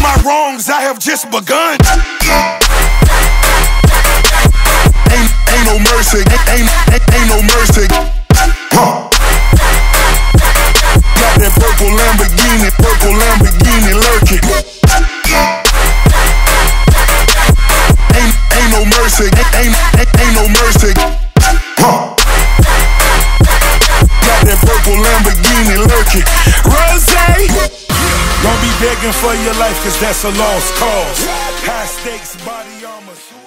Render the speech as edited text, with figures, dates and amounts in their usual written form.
my wrongs, I have just begun. Ain't no mercy, ain't no mercy. Got that purple Lamborghini lurking. Ain't no mercy, ain't no mercy. Got that purple Lamborghini lurking. Rose, don't be begging for your life, cause that's a lost cause. High stakes body armor.